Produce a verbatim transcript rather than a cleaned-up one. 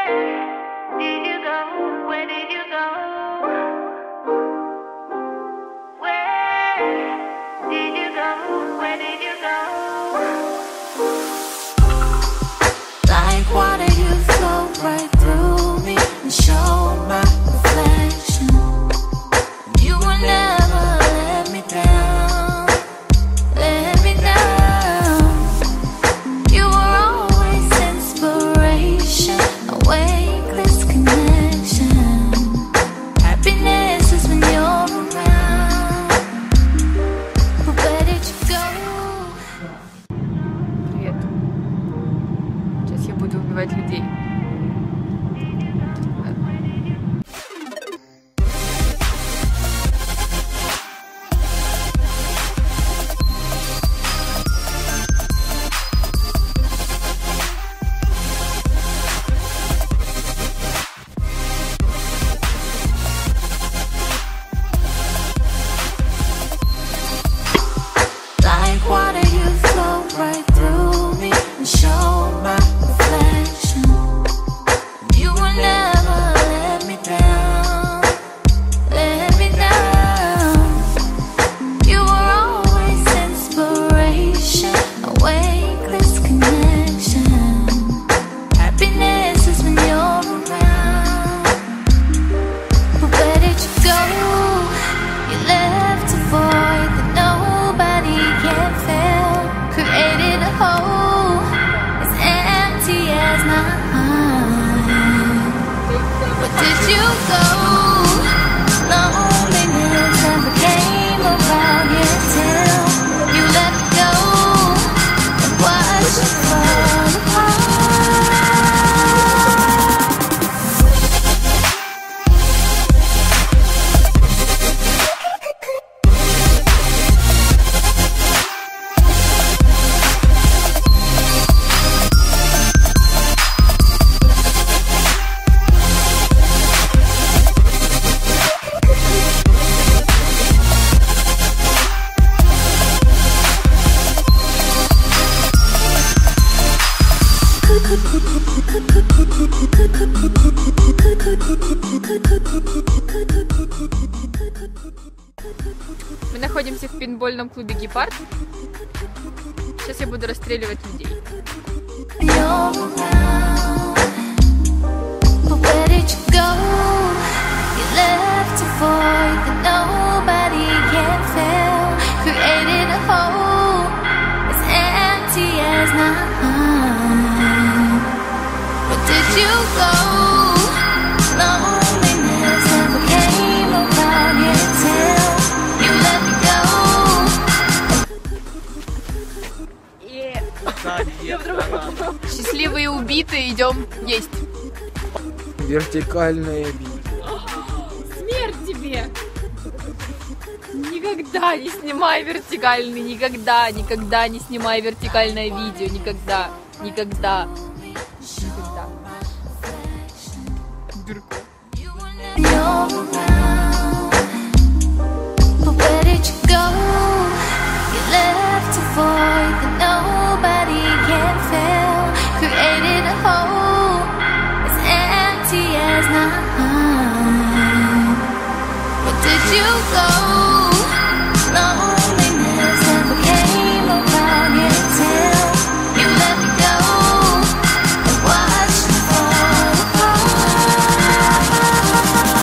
убивать людей. Мы находимся в пейнтбольном клубе «Гепард». Сейчас я буду расстреливать людей. Счастливые убитые, идем есть. Вертикальная видео. Смерть тебе! Никогда не снимай вертикальный, никогда, никогда не снимай вертикальное видео, никогда, никогда, никогда. Дурка. Created a hole as empty as night. Where did you go?